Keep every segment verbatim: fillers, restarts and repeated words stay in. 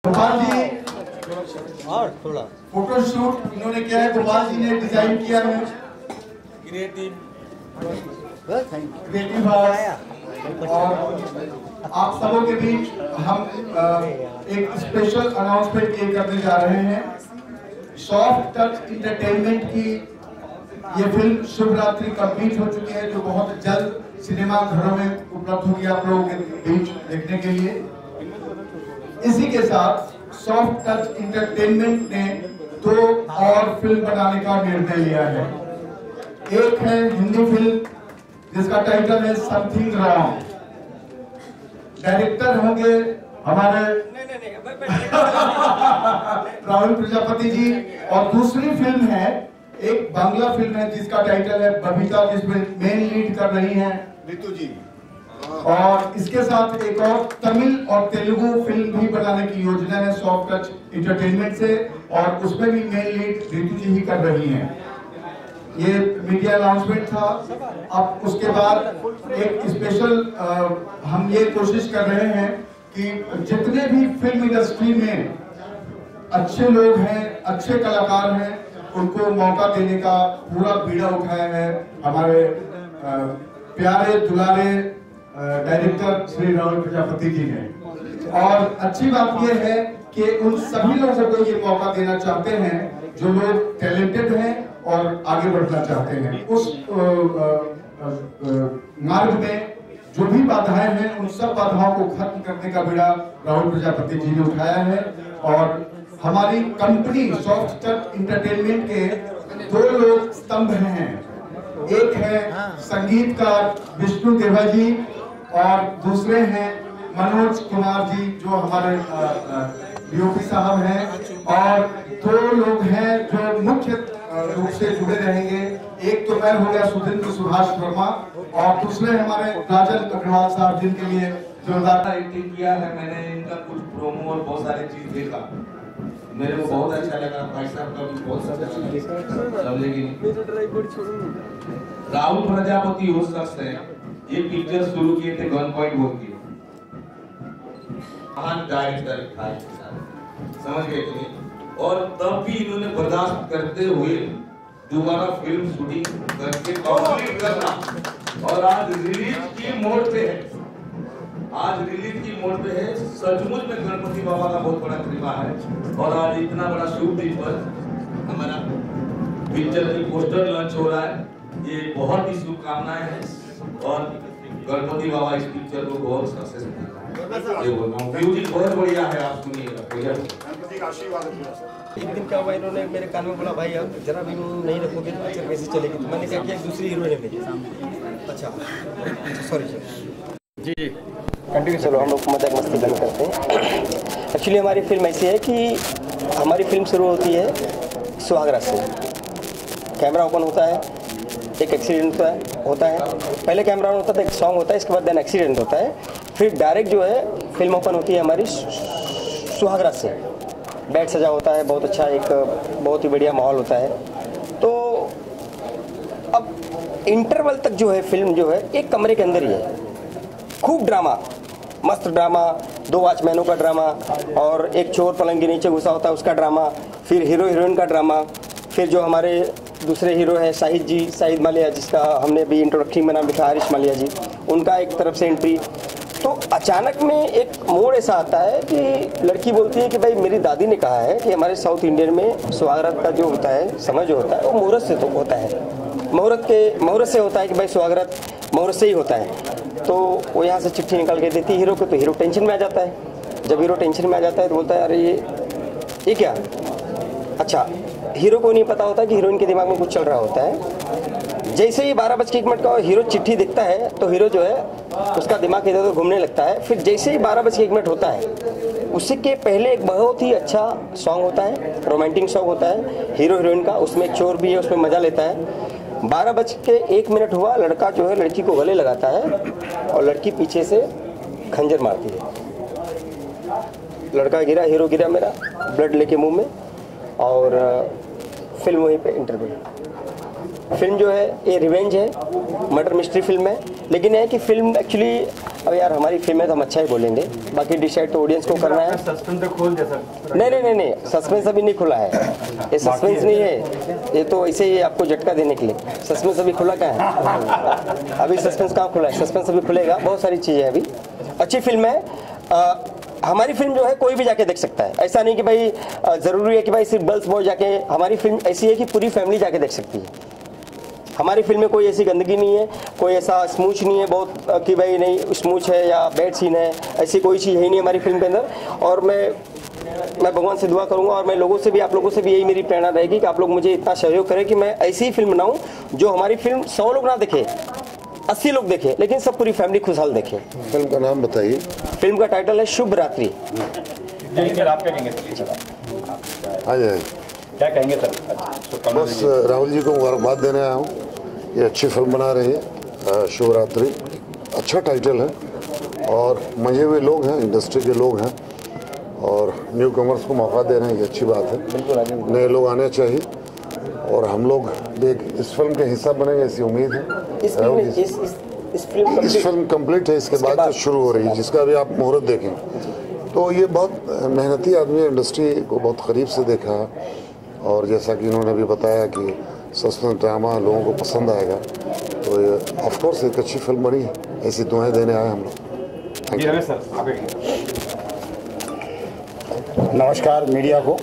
गोपाल जी और थोड़ा photo shoot इन्होंने किया है, गोपाल जी ने डिजाइन किया है। क्रिएटिव क्रिएटिव और आप सबों के बीच हम एक स्पेशल अनाउंसमेंट ये करने जा रहे हैं। सॉफ्ट टच इंटरटेनमेंट की ये फिल्म शुभ रात्रि कंप्लीट हो चुकी है, जो बहुत जल्द सिनेमा घरों में उपलब्ध होगी आप लोगों के बीच देखने के लिए। इसी के साथ सॉफ्ट टच इंटरटेनमेंट ने दो और फिल्म बनाने का निर्णय लिया है। एक है हिंदी फिल्म जिसका टाइटल है समथिंग रॉन्ग। डायरेक्टर होंगे हमारे राहुल प्रजापति जी, और दूसरी फिल्म है एक बांग्ला फिल्म है जिसका टाइटल है बबीता, जिसमें मेन लीड कर रही हैं ऋतु जी। और इसके साथ एक और तमिल और तेलुगु फिल्म भी बनाने की योजना है सॉफ्ट टच इंटरटेनमेंट से, और उसमें भी मेन लीड ऋतु जी ही कर रही हैं। ये मीडिया अनाउंसमेंट था। अब उसके बाद एक स्पेशल हम ये कोशिश कर रहे हैं कि जितने भी फिल्म इंडस्ट्री में अच्छे लोग हैं, अच्छे कलाकार हैं, उनको मौका देने का पूरा बीड़ा उठाया है हमारे प्यारे दुलारे डायरेक्टर श्री राहुल प्रजापति जी ने। और अच्छी बात यह है कि उन सभी लोगों को ये मौका देना चाहते हैं जो लोग टैलेंटेड हैं और आगे बढ़ना चाहते हैं। उस मार्ग में जो भी बाधाएं हैं, उन सब बाधाओं को खत्म करने का बीड़ा राहुल प्रजापति जी ने उठाया है। और हमारी कंपनी सॉफ्ट टच इंटरटेनमेंट के दो लोग स्तंभ हैं। एक है संगीतकार विष्णु देवा जी और दूसरे हैं मनोज कुमार जी जो हमारे डीओपी साहब हैं। और दो लोग हैं जो मुख्य रूप से जुड़े रहेंगे। एक तो मैं हो गया सुधींद्र सुभाष वर्मा, और दूसरे हमारे राजन अग्रवाल साहब जिनके लिए जोरदार एक्टिंग किया है। मैंने इनका कुछ प्रोमो और बहुत सारी चीज देखा, मेरे को बहुत अच्छा लगा। भाई साहब का भी बहुत अच्छा लगा, समझेगी। राहुल प्रजापति वो शख्स है, ये पिक्चर शुरू किए थे गन पॉइंट बोल के, महान डायरेक्टर था, समझ गए कि नहीं। और तब भी इन्होंने बर्दाश्त करते हुए दोबारा फिल्म शूटिंग करके कंप्लीट करना, और आज रिलीज की मोड पे है। आज रिलीज की मोड पे है। सचमुच में गणपति बाबा का बहुत बड़ा कृपा है। और आज इतना बड़ा शुभ दिन पर हमारा पिक्चर की पोस्टर लॉन्च हो रहा है, ये बहुत ही शुभकामनाएं हैं। और गणपति बाबा इस पिक्चर को बहुत सक्सेस देगा, ये बोल रहा हूँ। म्यूजिक बहुत बढ़िया है, आप सुनिएगा। एक दिन क्या हुआ, इन्होंने मेरे कान में बोला भाई अब जरा भी नहीं रखोगे तो पिक्चर कैसे चलेगी। तो मैंने क्या किया, दूसरी हीरोइन है मेरी। अच्छा सॉरी जी जी कंटिन्यू। चलो हम लोग मजाक मस्ती बंद करते हैं। एक्चुअली हमारी फिल्म ऐसी है कि हमारी फिल्म शुरू होती है सुहागरात से। कैमरा ओपन होता है, एक एक्सीडेंट होता है होता है पहले कैमरा ऑन होता है, एक सॉन्ग होता है, इसके बाद देन एक्सीडेंट होता है, फिर डायरेक्ट जो है फिल्म ओपन होती है हमारी सुहागरात से। बेड सजा होता है, बहुत अच्छा, एक बहुत ही बढ़िया माहौल होता है। तो अब इंटरवल तक जो है फिल्म जो है एक कमरे के अंदर ही है। खूब ड्रामा, मस्त ड्रामा, दो वॉचमैनों का ड्रामा, और एक चोर पलंग के नीचे घुसा होता है उसका ड्रामा, फिर हीरो हीरोइन का ड्रामा, फिर जो हमारे दूसरे हीरो है शाहिद जी, शाहिद मालिया, जिसका हमने भी इंट्रोडक्शन में नाम लिखा हरीश मालिया जी, उनका एक तरफ से एंट्री। तो अचानक में एक मोड़ ऐसा आता है कि लड़की बोलती है कि भाई मेरी दादी ने कहा है कि हमारे साउथ इंडियन में सुहागरात का जो होता है समय जो होता है वो मुहूर्त से तो होता है, मुहूर्त के मुहूर्त से होता है कि भाई सुहागरात मुहूर्त से ही होता है। तो वो यहाँ से चिट्ठी निकाल के देती है हीरो को, तो हीरो टेंशन में आ जाता है। जब हीरो टेंशन में आ जाता है तो बोलता है अरे ये ये क्या। अच्छा, हीरो को नहीं पता होता कि हीरोइन के दिमाग में कुछ चल रहा होता है। जैसे ही बारह बज के एक मिनट का हीरो चिट्ठी दिखता है तो हीरो जो है उसका दिमाग इधर उधर घूमने लगता है। फिर जैसे ही बारह बज के एक मिनट होता है, उससे के पहले एक बहुत ही अच्छा सॉन्ग होता है, रोमांटिक सॉन्ग होता है हीरो हीरोइन का, उसमें एक चोर भी है, उसमें मजा लेता है। बारह बज के एक मिनट हुआ, लड़का जो है लड़की को गले लगाता है और लड़की पीछे से खंजर मारती है। लड़का गिरा, हीरो गिरा मेरा, ब्लड लेके मुंह में, और फिल्म वहीं पे इंटरव्यू। फिल्म जो है ये रिवेंज है, मर्डर मिस्ट्री फिल्म है। लेकिन है कि फिल्म एक्चुअली, अब यार हमारी फिल्म है तो हम अच्छा ही बोलेंगे, बाकी डिसाइड तो ऑडियंस को करना है। सस्पेंस तो खोल दे सर। नहीं नहीं नहीं नहीं सस्पेंस अभी नहीं खुला है, ये सस्पेंस नहीं है, ये तो ऐसे ही आपको झटका देने के लिए। सस्पेंस अभी खुला कहाँ है, अभी सस्पेंस कहाँ खुला है, सस्पेंस अभी खुलेगा। बहुत सारी चीज़ें अभी, अच्छी फिल्म है। आ, हमारी फिल्म जो है कोई भी जाके देख सकता है, ऐसा नहीं कि भाई ज़रूरी है कि भाई सिर्फ गर्ल्स बॉय जाके। हमारी फिल्म ऐसी है कि पूरी फैमिली जाके देख सकती है। हमारी फिल्म में कोई ऐसी गंदगी नहीं है, कोई ऐसा स्मूच नहीं है बहुत कि भाई नहीं स्मूच है या बैड सीन है, ऐसी कोई चीज़ है ही नहीं हमारी फिल्म के अंदर। और मैं मैं भगवान से दुआ करूंगा और मैं लोगों से भी, आप लोगों से भी यही मेरी प्रेरणा रहेगी कि आप लोग मुझे इतना सहयोग करें कि मैं ऐसी ही फिल्म बनाऊं जो हमारी फिल्म सौ लोग ना देखे, अस्सी लोग देखे, लेकिन सब पूरी फैमिली खुशहाल देखे। फिल्म का नाम बताइए। फिल्म का टाइटल है शुभ रात्रि। आप क्या कहेंगे आ जाए, क्या कहेंगे सर? बस राहुल जी को मुबारकबाद देने आया हूँ, ये अच्छी फिल्म बना रही है शुभ रात्रि, अच्छा टाइटल है और मजे हुए लोग हैं, इंडस्ट्री के लोग हैं और न्यू कमर्स को मौका दे रहे हैं, ये अच्छी बात है। नए लोग आने चाहिए और हम लोग देख इस फिल्म के हिस्सा बनेंगे ऐसी उम्मीद है। इस फिल्म इस, इस, इस फिल्म इस फिल्म कंप्लीट है, इसके बाद जो शुरू हो रही है जिसका भी आप मुहूर्त देखें, तो ये बहुत मेहनती आदमी है, इंडस्ट्री को बहुत करीब से देखा और जैसा कि इन्होंने भी बताया कि सस्पेंस ड्रामा लोगों को पसंद आएगा, तो ये ऑफ कोर्स एक अच्छी फिल्म बनी है, ऐसी दुआएं देने आए हम लोग। जी रमेश सर, आप कहेंगे? नमस्कार मीडिया को।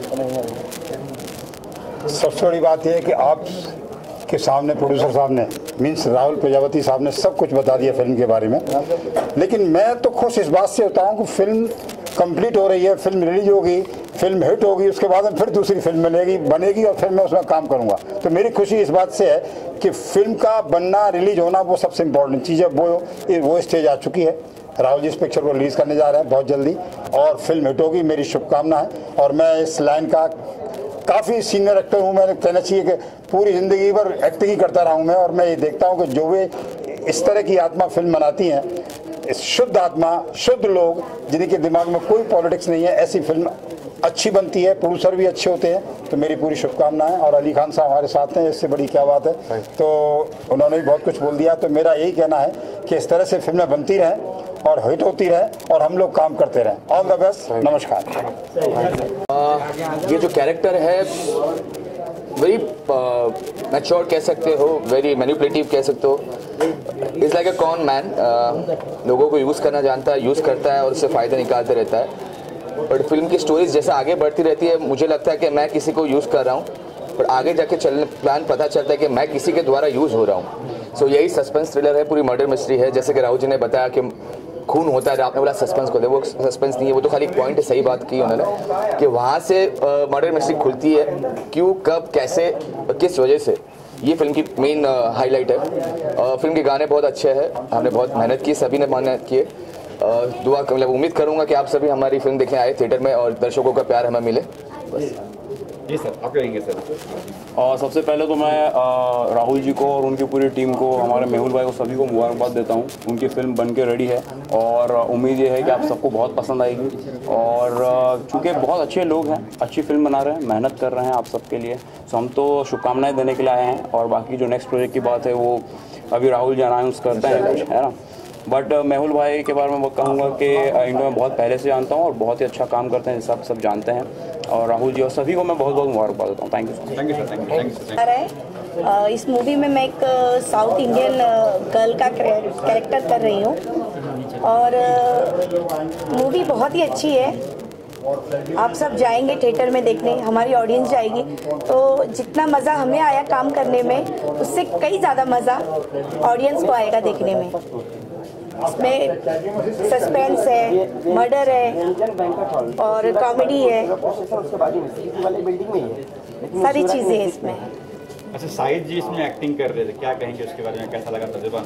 सबसे बड़ी बात यह है कि आप के सामने प्रोड्यूसर साहब ने, मीन्स राहुल प्रजापति साहब ने सब कुछ बता दिया फिल्म के बारे में, लेकिन मैं तो खुश इस बात से होता हूँ कि फिल्म कंप्लीट हो रही है, फिल्म रिलीज होगी, फिल्म हिट होगी, उसके बाद में फिर दूसरी फिल्म बनेगी बनेगी और फिर मैं उसमें काम करूँगा। तो मेरी खुशी इस बात से है कि फिल्म का बनना, रिलीज होना वो सबसे इम्पोर्टेंट चीज़ है। वो वो स्टेज आ चुकी है, राहुल जी इस पिक्चर को रिलीज़ करने जा रहे हैं बहुत जल्दी और फिल्म हिट होगी, मेरी शुभकामना है। और मैं इस लाइन का काफ़ी सीनियर एक्टर हूँ, मैंने कहना चाहिए कि पूरी ज़िंदगी भर एक्टिंग ही करता रहा हूँ मैं, और मैं ये देखता हूँ कि जो वे इस तरह की आत्मा फिल्म बनाती हैं, शुद्ध आत्मा, शुद्ध लोग जिनके दिमाग में कोई पॉलिटिक्स नहीं है, ऐसी फिल्म अच्छी बनती है, प्रोड्यूसर भी अच्छे होते हैं। तो मेरी पूरी शुभकामनाएं। और अली खान साहब हमारे साथ हैं, इससे बड़ी क्या बात है। तो उन्होंने भी बहुत कुछ बोल दिया, तो मेरा यही कहना है कि इस तरह से फिल्में बनती रहें और हिट होती रहे और हम लोग काम करते रहें। ऑल द बेस्ट, नमस्कार। ये जो कैरेक्टर है वेरी मैच्योर कह सकते हो, वेरी मैनिपुलेटिव कह सकते हो। Is like a con man, लोगों को यूज़ करना जानता है, यूज़ करता है और उससे फ़ायदा निकालते रहता है। बट फिल्म की स्टोरीज जैसे आगे बढ़ती रहती है, मुझे लगता है कि मैं किसी को यूज़ कर रहा हूँ, पर आगे जाके चलने प्लान पता चलता है कि मैं किसी के द्वारा यूज़ हो रहा हूँ। सो so, यही सस्पेंस थ्रिलर है, पूरी मर्डर मिस्ट्री है। जैसे कि राहुल जी ने बताया कि खून होता है, आपने बोला सस्पेंस को दे, वो सस्पेंस नहीं है, वो तो खाली पॉइंट है। सही बात की उन्होंने कि वहाँ से मर्डर मिस्ट्री खुलती है, क्यों, कब, कैसे, किस वजह से। ये फिल्म की मेन हाईलाइट है। फिल्म के गाने बहुत अच्छे हैं, हमने बहुत मेहनत की, सभी ने मेहनत की है। दुआ मतलब उम्मीद करूंगा कि आप सभी हमारी फिल्म देखने आए थिएटर में और दर्शकों का प्यार हमें मिले। बस जी सर, आप कहेंगे सर? और सबसे पहले तो मैं आ, राहुल जी को और उनकी पूरी टीम को, हमारे मेहुल भाई को, सभी को मुबारकबाद देता हूँ। उनकी फिल्म बन के रेडी है और उम्मीद ये है कि आप सबको बहुत पसंद आएगी। और चूँकि बहुत अच्छे लोग हैं, अच्छी फिल्म बना रहे हैं, मेहनत कर रहे हैं आप सबके लिए, सो हम तो शुभकामनाएँ देने के लिए आए हैं। और बाकी जो नेक्स्ट प्रोजेक्ट की बात है वो अभी राहुल जी अनाउंस करते हैं कुछ, है ना। बट uh, मेहुल भाई के बारे में वो कहूँगा कि इनको मैं बहुत पहले से जानता हूँ और बहुत ही अच्छा काम करते हैं, सब सब जानते हैं। और राहुल जी और सभी को मैं बहुत बहुत मुबारकबाद देता हूँ। Thank you thank you sir, thank you thank you sir. इस मूवी में मैं एक साउथ इंडियन गर्ल का कैरेक्टर कर रही हूँ और मूवी बहुत ही अच्छी है। आप सब जाएंगे थिएटर में देखने, हमारी ऑडियंस जाएगी, तो जितना मज़ा हमें आया काम करने में, उससे कई ज़्यादा मज़ा ऑडियंस को आएगा देखने में। इसमें सस्पेंस है, मर्डर है और कॉमेडी है, सारी चीज़ें हैं इसमें। अच्छा, शाहिद जी इसमें एक्टिंग कर रहे थे, क्या कहेंगे उसके बारे में, कैसा लगा तजुर्बा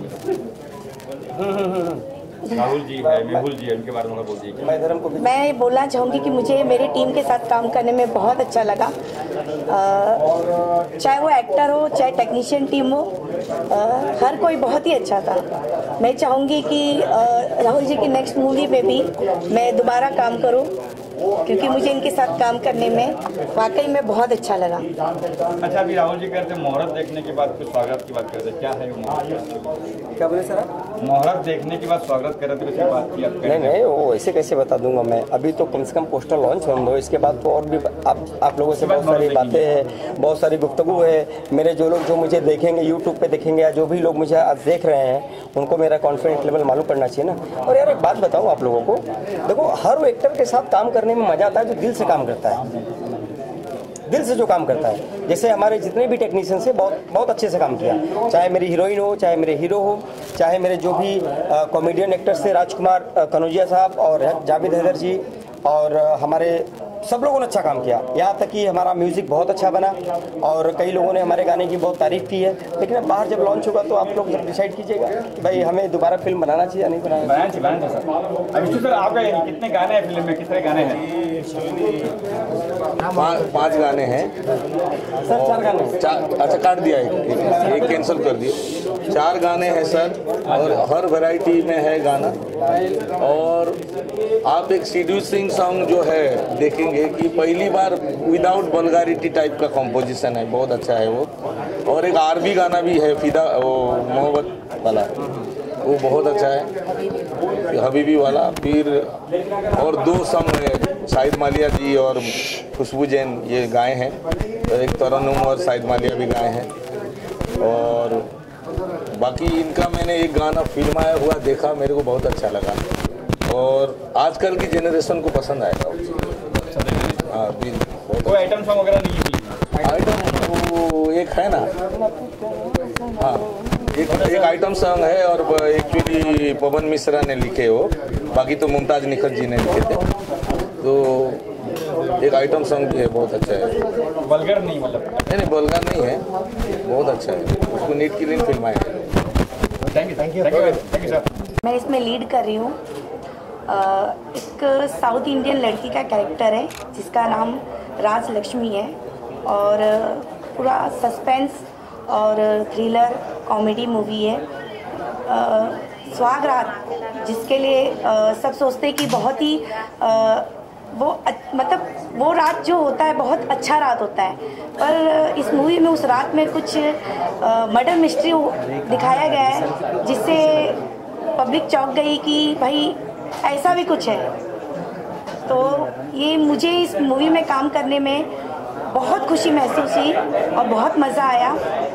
मेरा? राहुल जी है, मेहुल जी है, उनके बारे में बोल दीजिए। मैं बोलना चाहूँगी कि मुझे मेरे टीम के साथ काम करने में बहुत अच्छा लगा। आ, चाहे वो एक्टर हो, चाहे टेक्नीशियन टीम हो, आ, हर कोई बहुत ही अच्छा था। मैं चाहूँगी कि आ, राहुल जी की नेक्स्ट मूवी में भी मैं दोबारा काम करूँ क्योंकि मुझे इनके साथ काम करने में वाकई में बहुत अच्छा लगा। अच्छा, अभी राहुल जी कहते हैं मुहूर्त देखने के बाद कुछ स्वागत की बात करते हैं, क्या है वो मुहूर्त? क्या बोले सर आप? मुहूर्त देखने के बाद स्वागत कर रहे थे, कुछ बात की आप? नहीं नहीं, वो ऐसे कैसे बता दूंगा मैं, अभी तो कम से कम पोस्टर लॉन्च होने दो, इसके बाद तो और भी आप आप लोगों से बहुत सारी बातें हैं, बहुत सारी गुफ्तगू है। मेरे जो लोग जो मुझे देखेंगे यूट्यूब पे देखेंगे या जो भी लोग मुझे आज देख रहे हैं उनको मेरा कॉन्फिडेंस लेवल मालूम पड़ना चाहिए ना। और यार एक बात बताऊँ आप लोगों को, देखो हर वो एक्टर के साथ काम करने में मजा आता है जो दिल से काम करता है, दिल से जो काम करता है। जैसे हमारे जितने भी टेक्नीशियन से बहुत बहुत अच्छे से काम किया, चाहे मेरी हीरोइन हो, चाहे मेरे हीरो हो, चाहे मेरे जो भी कॉमेडियन एक्टर्स थे, राजकुमार कनौजिया साहब और जावेद हैदर जी, और हमारे सब लोगों ने अच्छा काम किया। यहाँ तक कि हमारा म्यूज़िक बहुत अच्छा बना और कई लोगों ने हमारे गाने की बहुत तारीफ़ की है। लेकिन अब बाहर जब लॉन्च होगा तो आप लोग जब डिसाइड कीजिएगा भाई हमें दोबारा फिल्म बनाना चाहिए या नहीं बनाना चाहिए। सर अभी सर आपका कितने गाने हैं फिल्म में, कितने गाने हैं? पाँच गाने हैं सर, चार गाने चार। अच्छा, काट दिया, एक एक कैंसिल कर दिया। चार गाने हैं सर, और हर वैरायटी में है गाना। और आप एक सीड्यूसिंग सॉन्ग जो है देखेंगे कि पहली बार विदाउट वल्गैरिटी टाइप का कंपोजिशन है, बहुत अच्छा है वो। और एक आरबी गाना भी है, फिदा वो मोहब्बत वाला, वो बहुत अच्छा है, हबीबी वाला। फिर और दो सॉन्ग है, शाहिद मालिया जी और खुशबू जैन ये गाए हैं, तो एक तरन्नुम और शाहिद मालिया भी गाए हैं। और बाकी इनका मैंने एक गाना फिल्माया हुआ देखा, मेरे को बहुत अच्छा लगा और आजकल की जनरेशन को पसंद आएगा। हाँ, कोई आइटम सॉन्ग वगैरह नहीं है? आइटम वो एक है ना, हाँ एक एक आइटम सॉन्ग है, और एक्चुअली पवन मिश्रा ने लिखे हो, बाकी तो मुमताज निखत जी ने लिखे थे। तो एक आइटम सॉन्ग भी है, बहुत अच्छा है। वल्गर नहीं मतलब? नहीं नहीं, वल्गर नहीं है, बहुत अच्छा है, उसको नीट क्लीन फिल्म है। Thank you thank you thank you sir. मैं इसमें लीड कर रही हूँ। एक साउथ इंडियन लड़की का कैरेक्टर है जिसका नाम राज लक्ष्मी है, और पूरा सस्पेंस और थ्रिलर कॉमेडी मूवी है। सुहागरात जिसके लिए आ, सब सोचते हैं कि बहुत ही आ, वो मतलब वो रात जो होता है बहुत अच्छा रात होता है, पर इस मूवी में उस रात में कुछ मर्डर मिस्ट्री दिखाया गया है जिससे पब्लिक चौंक गई कि भाई ऐसा भी कुछ है। तो ये मुझे इस मूवी में काम करने में बहुत खुशी महसूस हुई और बहुत मज़ा आया,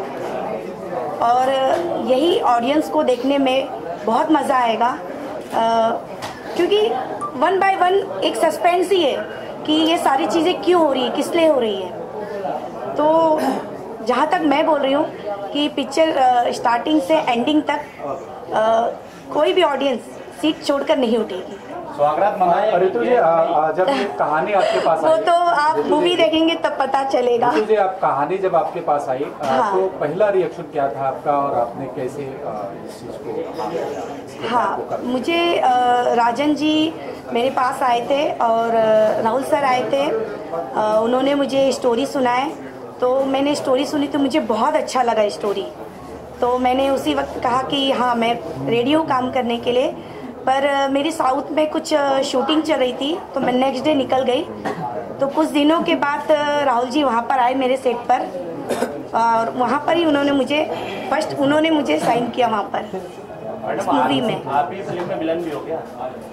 और यही ऑडियंस को देखने में बहुत मज़ा आएगा, आ, क्योंकि वन बाय वन एक सस्पेंस ही है कि ये सारी चीज़ें क्यों हो रही है, किस लिए हो रही है। तो जहाँ तक मैं बोल रही हूँ कि पिक्चर स्टार्टिंग से एंडिंग तक आ, कोई भी ऑडियंस सीट छोड़कर नहीं उठेगी। स्वागत मनाए। ऋतु जी, जब ये कहानी आपके पास वो आई, तो आप मूवी देखेंगे तब पता चलेगा। ऋतु जी, आप कहानी जब आपके पास आई, हाँ। तो पहला रिएक्शन क्या था आपका और आपने कैसे इस चीज़ को? हाँ, मुझे राजन जी मेरे पास आए थे और राहुल सर आए थे, उन्होंने मुझे स्टोरी सुनाए, तो मैंने स्टोरी सुनी तो मुझे बहुत अच्छा लगा स्टोरी। तो मैंने उसी वक्त कहा कि हाँ मैं रेडी हूँ काम करने के लिए, पर मेरी साउथ में कुछ शूटिंग चल रही थी तो मैं नेक्स्ट डे निकल गई। तो कुछ दिनों के बाद राहुल जी वहाँ पर आए मेरे सेट पर, और वहाँ पर ही उन्होंने मुझे फर्स्ट उन्होंने मुझे साइन किया वहाँ पर इस मूवी में। आप ही फिल्म में विलन भी हो गया?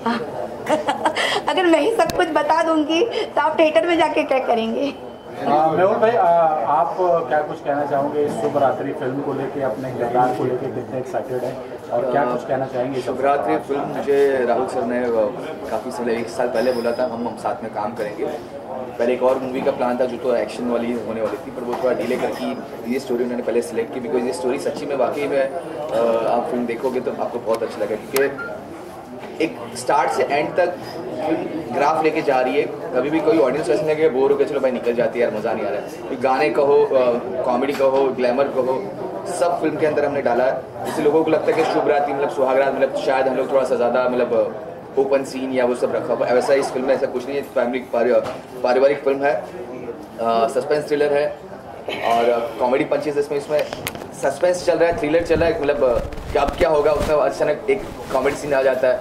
अगर मैं ही सब कुछ बता दूंगी तो आप थिएटर में जाके क्या करेंगे। मेहुल भाई, आ, आप क्या कुछ कहना चाहोगे इस शुभरात्रि फिल्म को लेके, अपने किरदार को लेके कितने एक्साइटेड हैं और क्या कुछ कहना चाहेंगे? शुभरात्रि फिल्म मुझे राहुल सर ने काफ़ी साल एक साल पहले बोला था हम हम साथ में काम करेंगे। पहले एक और मूवी का प्लान था जो तो एक्शन वाली होने वाली थी, पर वो थोड़ा डिले करके ये स्टोरी उन्होंने पहले सिलेक्ट की, बिकॉज ये स्टोरी सच्ची में वाकई में आप फिल्म देखोगे तो आपको बहुत अच्छा लगेगा, क्योंकि एक स्टार्ट से एंड तक ग्राफ लेके जा रही है। कभी भी कोई ऑडियंस वैसे नहीं बोर हो गया चलो भाई निकल जाती है यार मज़ा नहीं आ रहा है। गाने कहो, कॉमेडी कहो, ग्लैमर कहो, सब फिल्म के अंदर हमने डाला है। इससे लोगों को लगता है कि शुभरात्रि मतलब सुहागरात मतलब शायद हम लोग थोड़ा सा ज़्यादा मतलब ओपन सीन या वो सब रखा हुआ, वैसा इस फिल्म में ऐसा कुछ नहीं है। फैमिली पारिवारिक फिल्म है, सस्पेंस थ्रिलर है और कॉमेडी पंचेस इसमें इसमें सस्पेंस चल रहा है, थ्रिलर चल रहा है, मतलब क्या अब क्या होगा उसमें अचानक एक कॉमेडी सीन आ जाता है।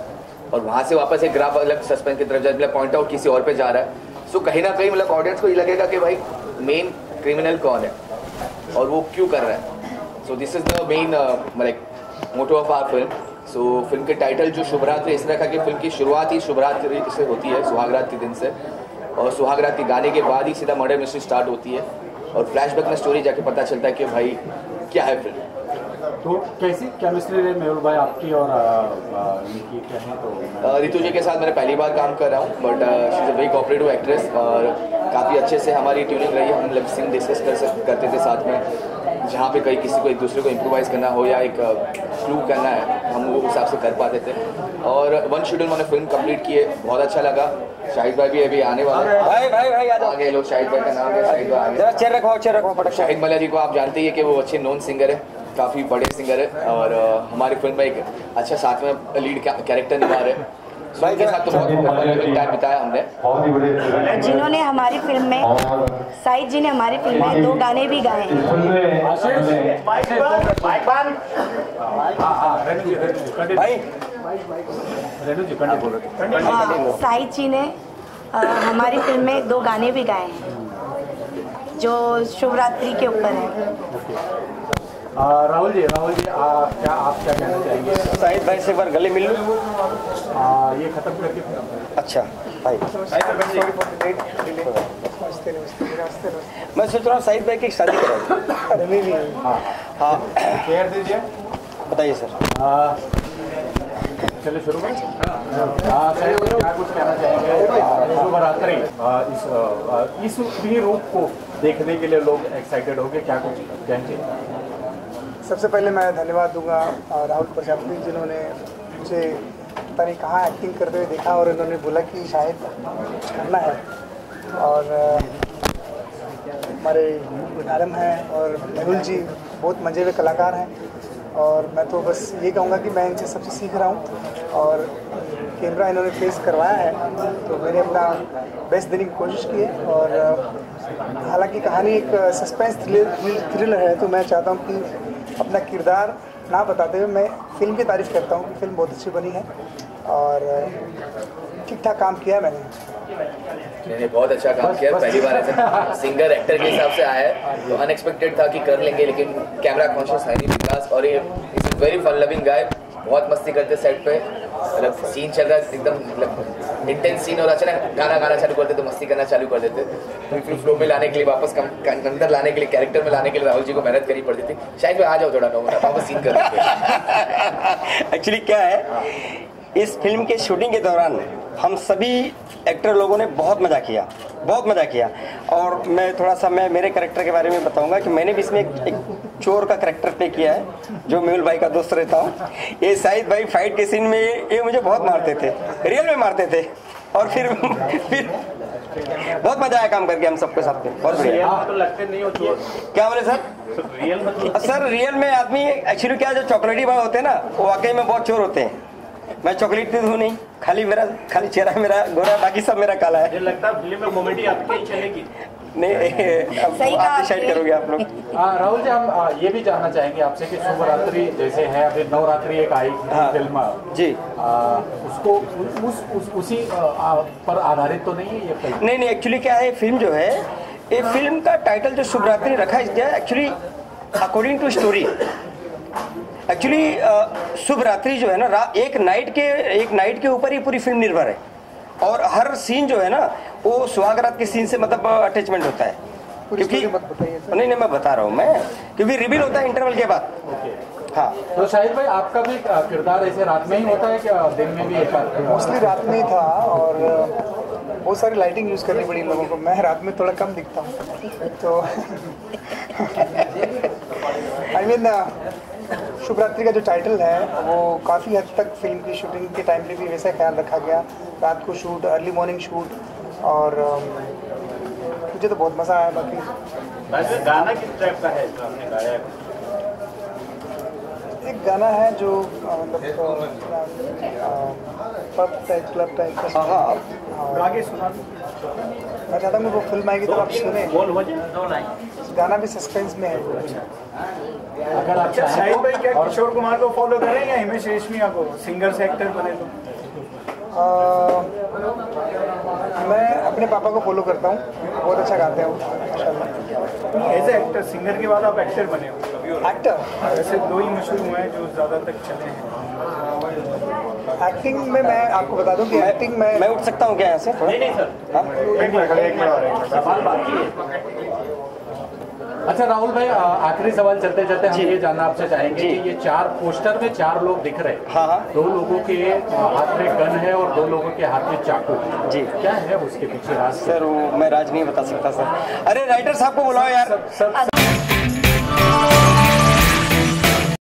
और वहाँ से वापस एक ग्राफ अलग सस्पेंस की तरफ जाए, मतलब पॉइंट आउट किसी और पे जा रहा है। सो कहीं ना कहीं मतलब ऑडियंस को ये लगेगा कि भाई मेन क्रिमिनल कौन है और वो क्यों कर रहा है। So this is the main like motto of our film. So film के टाइटल जो शुभ रात्रि, इस तरह का कि फिल्म की शुरुआत ही शुभ रात्रि से होती है, सुहाग रात के दिन से, और सुहाग रात के गाने के बाद ही सीधा मर्डर मिस्ट्री स्टार्ट होती है और फ्लैशबैक में स्टोरी जाके पता चलता है कि भाई क्या है फिल्म। तो कैसी केमिस्ट्री रही मेहुल भाई आपकी और इनकी कहें तो? रितु जी के साथ मैंने पहली बार काम कर रहा हूँ, but she is a very cooperative actress और काफ़ी अच्छे से हमारी ट्यूनिंग रही है। हम लोग सीन डिस्कस कर सक करते थे साथ में, जहाँ पे कहीं किसी को एक दूसरे को इम्प्रोवाइज़ करना हो या एक क्लू करना है, हम वो हिसाब से कर पाते थे। और वन शेड्यूल मैंने फिल्म कंप्लीट किए, बहुत अच्छा लगा। शाहिद भाई भी अभी आने वाले हैं। भाई भाई भाई आ आगे लोग, शाहिद भाई का नाम है, शाहिद भाई आगे। जरा चेयर रखवाओ, चेयर रखवाओ फटाफट। शाहिद मलिया जी को आप जानते ही है कि वो अच्छे नोन सिंगर है, काफ़ी बड़े सिंगर है और uh, हमारी फिल्म में एक अच्छा साथ में लीड कैरेक्टर निभा रहे हैं। भाई के साथ तो बहुत टाइम बिताया हमने। जिन्होंने हमारी फिल्म में, साहिद जी ने हमारी फिल्म में दो गाने भी गाए हैं। हाँ, साहिद जी ने आ, हमारी फिल्म में दो गाने भी गाए हैं जो शिवरात्रि के ऊपर है। राहुल जी, राहुल जी आ, क्या आप क्या कहना चाहेंगे? साहिद भाई से एक बार गले मिल लूँ। ये खत्म करके अच्छा भाई, मैं सोच रहा हूँ साहिद भाई की शादी करा। हाँ शेयर दीजिए, बताइए सर। चलिए शुरू करें। क्या कुछ कहना चाहेंगे? शुभ रात्रि, इस इस भी रूप को देखने के लिए लोग एक्साइटेड होंगे, क्या कुछ कहेंगे? सबसे पहले मैं धन्यवाद दूंगा राहुल प्रजापति, जिन्होंने मुझे पता नहीं कहाँ एक्टिंग करते हुए देखा और इन्होंने बोला कि शायद करना है। और हमारे मैडम हैं और मेहुल जी बहुत मजे हुए कलाकार हैं और मैं तो बस ये कहूँगा कि मैं इनसे सबसे सीख रहा हूँ और कैमरा इन्होंने फेस करवाया है तो मैंने अपना बेस्ट देने की कोशिश की है। और हालांकि कहानी एक सस्पेंस थ्रिलर है तो मैं चाहता हूँ कि अपना किरदार ना बताते हुए मैं फिल्म की तारीफ़ करता हूँ कि फिल्म बहुत अच्छी बनी है और ठीक ठाक काम किया है मैंने। मैंने बहुत अच्छा काम किया, पहली बार ऐसे सिंगर एक्टर के हिसाब से आया है तो अनएक्सपेक्टेड था कि कर लेंगे, लेकिन कैमरा कॉन्शियस है नहीं विकास और ये is very fun loving guy, बहुत मस्ती करते सेट पे, मतलब सीन चल रहा है एकदम मतलब इंटेंस सीन और अचानक गाना गाना चालू कर देते, मस्ती करना चालू कर देते, तो फिर फ्लो में लाने के लिए वापस कम अंदर लाने के लिए कैरेक्टर में लाने के लिए राहुल जी को मेहनत करनी पड़ती थी। शायद मैं आ जाओ थोड़ा कहूँगा वापस सीन कर देते। एक्चुअली क्या है, इस फिल्म के शूटिंग के दौरान हम सभी एक्टर लोगों ने बहुत मज़ा किया, बहुत मज़ा किया। और मैं थोड़ा सा मैं मेरे कैरेक्टर के बारे में बताऊंगा कि मैंने भी इसमें एक, एक चोर का कैरेक्टर प्ले किया है जो मेहुल भाई का दोस्त रहता हूँ। ये शाहिद भाई फाइट के सीन में ये मुझे बहुत मारते थे, रियल में मारते थे और फिर फिर बहुत मजा आया काम करके हम सबके साथ में, बहुत बढ़िया। तो लगते नहीं हो चोर? क्या बोले सर? रियल में सर रियल में आदमी एक्चुअली क्या, जो चॉकलेटी भाई होते हैं ना वो वाकई में बहुत चोर होते हैं। मैं चॉकलेट तो हूँ नहीं, खाली मेरा खाली चेहरा मेरा गोरा, बाकी सब मेरा काला है। लगता है फिल्म में कॉमेडी आपके ही चलेगी। नहीं, आप डिसाइड करोगे आप लोग। राहुल जी, हम आ, ये भी जानना चाहेंगे आपसे कि शुभ रात्रि जैसे है, अभी नवरात्रि एक आई हाँ, फिल्म जी, आ, उसको उस, उस उसी आ, पर आधारित तो नहीं है ये फिल्म? नहीं नहीं, एक्चुअली क्या है, फिल्म जो है, ये फिल्म का टाइटल जो शुभ रात्रि रखा है actually according to story. Actually Shubh Ratri जो है ना, एक नाइट के एक नाइट के ऊपर ही पूरी फिल्म निर्भर है और हर सीन जो है ना वो सुहाग रात के सीन से मतलब अटैचमेंट होता है, क्योंकि नहीं नहीं मैं बता रहा हूँ मैं, क्योंकि रिवील होता है इंटरवल के बाद। हाँ, तो शाहिद भाई आपका भी किरदार ऐसे रात में ही होता है क्या दिन में भी? मोस्टली रात में ही था और बहुत सारी लाइटिंग यूज़ करनी पड़ी इन लोगों को, मैं रात में थोड़ा कम दिखता हूँ तो आई मीन शुभ रात्रि का जो टाइटल है वो काफ़ी हद तक फिल्म की शूटिंग के टाइम पे भी वैसा ख्याल रखा गया, रात को शूट, अर्ली मॉर्निंग शूट और मुझे तो बहुत मज़ा आया। बाकी वैसे गाना किस टाइप का है जो आपने गाया है? एक गाना है जो मतलब पब टाइप क्लब टाइप का, हाँ आगे सुना। मैं चाहता हूँ वो फिल्म आएगी तो आप सुने, गाना भी सस्पेंस में है। अगर आप शाहिद भाई क्या किशोर कुमार को फॉलो करें या हिमेश रेशमिया को सिंगर से एक्टर बने तो? मैं अपने पापा को फॉलो करता हूँ, बहुत अच्छा गाते हैं वो माशाल्लाह। एज ए एक्टर, सिंगर के बाद आप एक्टर बने हो। एक्टर वैसे दो ही मशहूर हुए हैं जो ज़्यादा तक चले हैं। एक्टिंग में मैं आपको बता दूं कि एक्टिंग में मैं उठ सकता हूँ क्या यहाँ से? नहीं नहीं सर, एक मिनट एक मिनट सवाल बाकी है। अच्छा राहुल भाई, आखिरी सवाल चलते चलते हम ये जानना आपसे चाहेंगे कि ये चार पोस्टर में चार लोग दिख रहे हैं। हाँ हाँ। दो लोगों के हाथ में गन है और दो लोगों के हाथ में चाकू। जी, क्या है उसके पीछे राज? सर वो मैं राज नहीं बता सकता सर। अरे राइटर साहब को बुलाओ यार। सब, सब, सब